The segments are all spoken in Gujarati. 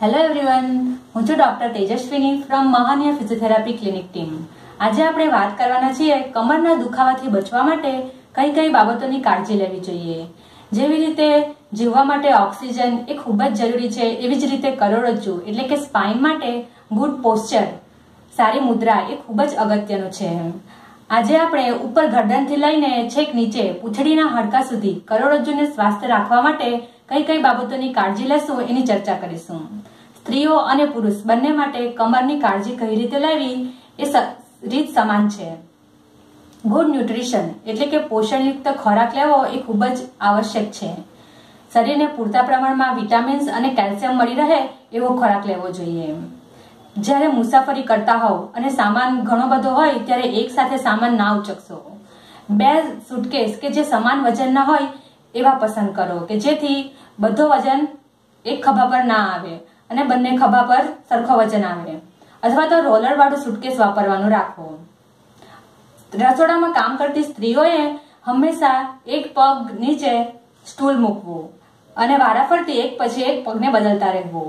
હેલો એવરીવન, હું છું doctor Tejaswini from Mahaniya physiotherapy clinic team. આજે આપણે વાત કરવાના છીએ કમરના દુખાવાથી બચવા માટે કઈ કઈ બાબતોની કાળજી લેવી જોઈએ। જેવી રીતે જીવવા માટે ઓક્સિજન એ ખૂબ જ જરૂરી છે, એવી જ રીતે કરોડરજ્જુ એટલે કે સ્પાઇન માટે ગુડ પોસ્ચર, સારી મુદ્રા એ ખૂબ જ અગત્યનું છે। આજે આપણે ઉપર ગરદનથી લઈને છેક નીચે પૂંછડીના હાડકા સુધી કરોડરજ્જુને સ્વાસ્થ્ય રાખવા માટે કઈ કઈ બાબતોની કાળજી લેશું એની ચર્ચા કરીશું। સ્ત્રીઓ અને પુરુષ બંને માટે કમરની કાળજી કઈ રીતે લેવી એ રીત સમાન છે। ગુડ ન્યુટ્રિશન એટલે કે પોષણયુક્ત ખોરાક લેવો એ ખૂબ જ આવશ્યક છે। શરીરને પૂરતા પ્રમાણમાં વિટામિન્સ અને કેલ્શિયમ મળી રહે એવો ખોરાક લેવો જોઈએ। જ્યારે મુસાફરી કરતા હોવ અને સામાન ઘણો બધો હોય ત્યારે એક સાથે સામાન ના ઉચકશો। બે સુટકેસ કે જે સમાન વજનના હોય એવા પસંદ કરો કે જેથી બધો વજન એક ખભા પર ના આવે અને બંને ખભા પર સરખો વજન આવે, અથવા તો રોલર વાળું સુટકેસ વાપરવાનું રાખો। રસોડામાં કામ કરતી સ્ત્રીઓએ હંમેશા એક પગ નીચે સ્ટૂલ મૂકવું અને વારાફરતી એક પછી એક પગને બદલતા રહેવું।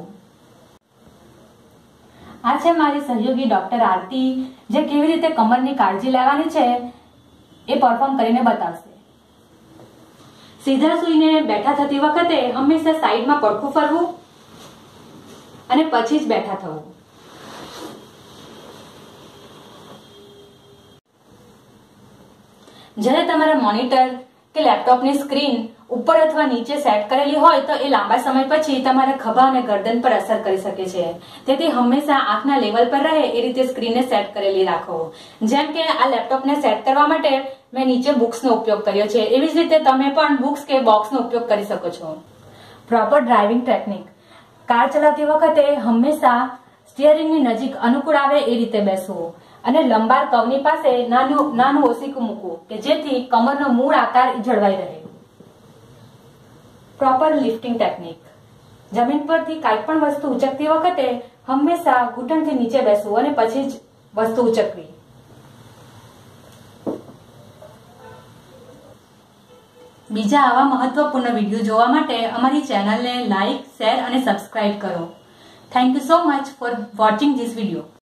આ છે મારી સહયોગી ડોક્ટર આરતી, જે કેવી રીતે કમરની કાળજી લેવાની છે એ પરફોર્મ કરીને બતાવશે। સીધા સૂઈને બેઠા થતી વખતે હંમેશા સાઈડમાં પડખું ફરવું અને પછી જ બેઠા થવું। જ્યારે તમારા મોનિટર કે લેપટોપની સ્ક્રીન ઉપર અથવા નીચે સેટ કરેલી હોય તો એ લાંબા સમય પછી તમારા ખભા અને ગરદન પર અસર કરી શકે છે। તેથી હંમેશા આંખના લેવલ પર રહે એ રીતે સ્ક્રીનને સેટ કરેલી રાખો। જેમ કે આ લેપટોપને સેટ કરવા માટે મેં નીચે બુક્સનો ઉપયોગ કર્યો છે, એવી જ રીતે તમે પણ બુક્સ કે બોક્સનો ઉપયોગ કરી શકો છો। પ્રોપર ડ્રાઇવિંગ ટેકનિક, કાર ચલાવતી વખતે હંમેશા સ્ટીયરિંગની નજીક અનુકૂળ આવે એ રીતે બેસવું અને લંબાર કવની પાસે નાનું ઓશીકું મૂકવું કે જેથી કમરનો મૂળ આકાર જળવાઈ રહે। પ્રોપર લિફ્ટિંગ ટેકનિક, જમીન પરથી કાંઈ પણ વસ્તુ ઉચકતી વખતે હંમેશા ઘૂંટણથી નીચે બેસવું અને પછી જ વસ્તુ ઉચકવી। બીજા આવા મહત્વપૂર્ણ વિડીયો જોવા માટે અમારી ચેનલને લાઇક, શેર અને સબસ્ક્રાઇબ કરો। Thank you so much for watching this video.